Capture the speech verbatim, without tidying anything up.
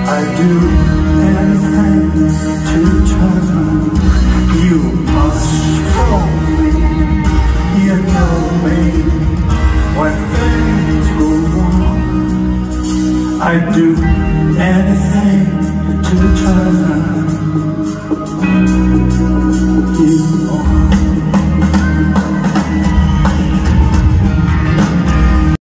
I do anything to turn on. You must follow me. You know me. When things go wrong, I do anything to turn on.